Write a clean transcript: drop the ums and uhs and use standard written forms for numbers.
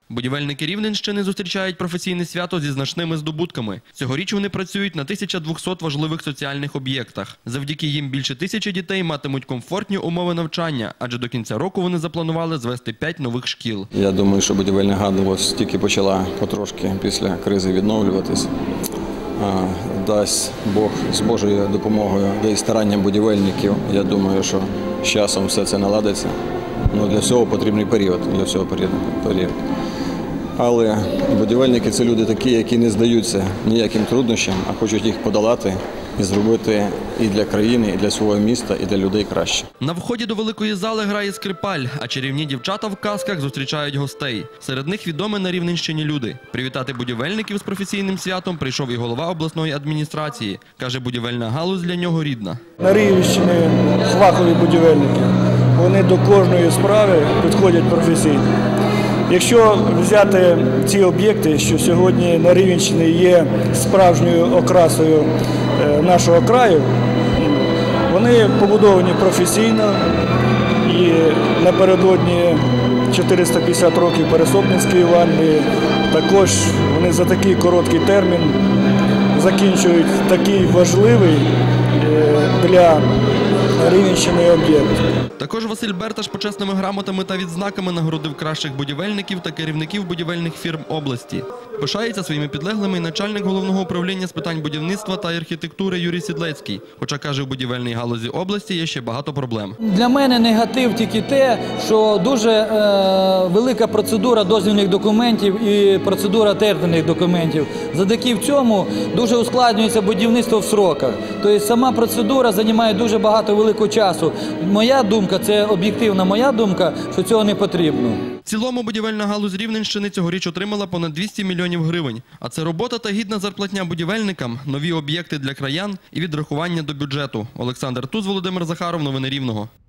Будівельники Рівненщини зустрічають професійне свято зі значними здобутками. Цьогоріч вони працюють на 1200 важливих соціальних об'єктах. Завдяки їм більше 1000 дітей матимуть комфортні умови навчання, адже до кінця року вони запланували звести 5 нових шкіл. Я думаю, що будівельна галузь тільки почала потрошки після кризи відновлюватись. Дасть Бог з Божою допомогою, да і старанням будівельників, я думаю, що з часом все це наладиться. Для всього потрібний період, Але будівельники – це люди такі, які не здаються ніяким труднощам, а хочуть їх подолати і зробити і для країни, і для свого міста, і для людей краще. На вході до великої зали грає скрипаль, а чарівні дівчата в касках зустрічають гостей. Серед них відомі на Рівненщині люди. Привітати будівельників з професійним святом прийшов і голова обласної адміністрації. Каже, будівельна галузь для нього рідна. На Рівненщині фахові будівельники. Вони до кожної справи підходять професійно. Якщо взяти ці об'єкти, що сьогодні на Рівненщині є справжньою окрасою нашого краю, вони побудовані професійно і напередодні 450 років Пересопницької Івангелії також вони за такий короткий термін закінчують такий важливий для Рівненщини об'єкт. Також Василь Берташ почесними грамотами та відзнаками нагородив кращих будівельників та керівників будівельних фірм області. Пишається своїми підлеглими і начальник головного управління з питань будівництва та архітектури Юрій Сідлецький. Хоча, каже, у будівельній галузі області є ще багато проблем. Для мене негатив тільки те, що дуже велика процедура дозвільних документів і процедура тендерних документів. Завдяки в цьому дуже ускладнюється будівництво в сроках. Тобто сама процедура займає дуже багато великого часу. Моя думка, це об'єктивна моя думка, що цього не потрібно. В цілому будівельна галузь Рівненщини цьогоріч отримала понад 200 мільйонів гривень. А це робота та гідна зарплатня будівельникам, нові об'єкти для краян і відрахування до бюджету. Олександр Туз, Володимир Захаров. Новини Рівного.